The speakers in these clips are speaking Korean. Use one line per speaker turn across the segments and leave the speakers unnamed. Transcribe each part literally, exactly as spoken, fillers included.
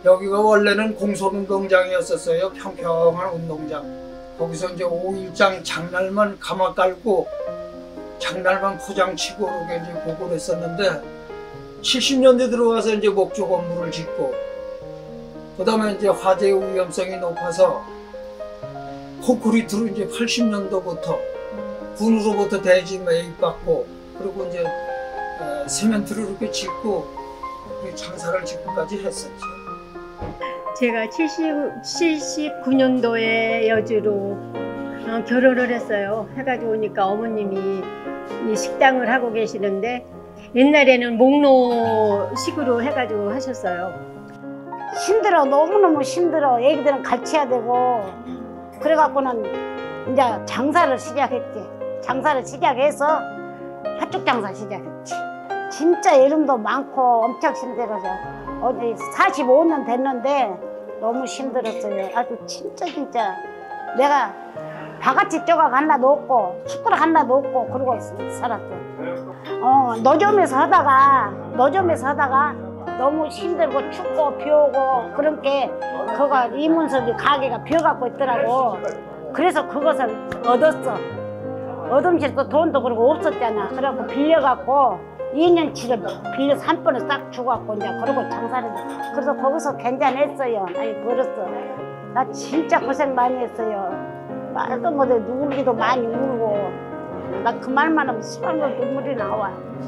여기가 원래는 공설운동장이었었어요. 평평한 운동장. 거기서 이제 오일장 장날만 가마 깔고 장날만 포장치고 이렇게 이제 보고를 했었는데 칠십 년대 들어와서 이제 목조 건물을 짓고 그다음에 이제 화재 위험성이 높아서 콘크리트로 이제 팔십 년도부터 군으로부터 대지 매입받고 그리고 이제 세멘트를 이렇게 짓고 장사를 짓고까지 했었죠.
제가 칠십구 년도에 여주로 어, 결혼을 했어요. 해가지고 오니까 어머님이 이 식당을 하고 계시는데 옛날에는 목로식으로 해가지고 하셨어요.
힘들어. 너무너무 힘들어. 애기들은 가르쳐야 되고 그래갖고는 이제 장사를 시작했지. 장사를 시작해서 팥죽 장사 시작했지. 진짜 여름도 많고 엄청 힘들어져. 어디 사십오 년 됐는데 너무 힘들었어요. 아주 진짜 진짜 내가 바가지 조각 하나도 없고 숟가락 하나도 없고 그러고 살았어. 어, 노점에서 하다가 노점에서 하다가 너무 힘들고 춥고 비 오고 그런 게 그거 이문섭이 가게가 비어갖고 있더라고. 그래서 그것을 얻었어. 얻음실 또 돈도 그러고 없었잖아. 그래갖고 빌려갖고 이 년치를 빌려서 한 번에 싹 주고갖고 이제 그러고 장사를. 그래서 거기서 괜찮았어요. 아니 벌었어. 나 진짜 고생 많이 했어요. 말도 못해. 울기도 많이 울고. 나 그 말만 하면 시간으로 눈물이 나와.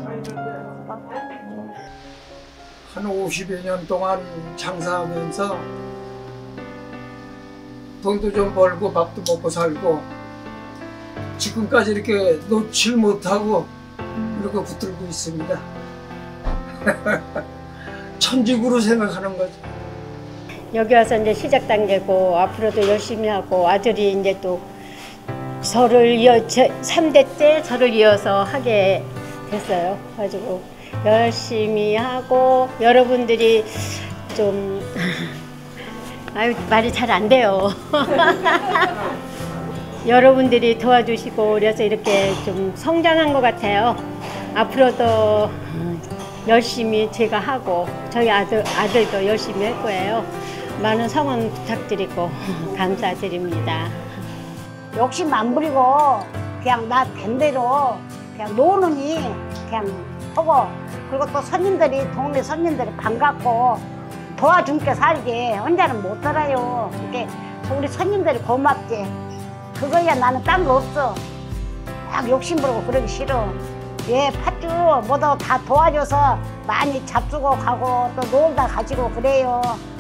한 오십여 년 동안 장사하면서 돈도 좀 벌고 밥도 먹고 살고 지금까지 이렇게 놓질 못하고 이렇게 붙들고 있습니다. 천직으로 생각하는 거죠.
여기 와서 이제 시작 단계고 앞으로도 열심히 하고 아들이 이제 또 저를 이어 삼 대째 저를 이어서 하게 됐어요. 가지고 열심히 하고 여러분들이 좀 아유 말이 잘 안 돼요. 여러분들이 도와주시고 그래서 이렇게 좀 성장한 것 같아요. 앞으로도 열심히 제가 하고 저희 아들, 아들도 열심히 할 거예요. 많은 성원 부탁드리고 감사드립니다.
욕심 안 부리고 그냥 나 된 대로 그냥 노느니 그냥 하고 그리고 또 손님들이 동네 손님들이 반갑고 도와준 게 살지 혼자는 못 살아요. 이렇게 우리 손님들이 고맙지. 그거야 나는 딴 거 없어. 막 욕심 부리고 그러기 싫어. 예, 팥죽 모두 다 도와줘서 많이 잡수고 가고 또 놀다 가지고 그래요.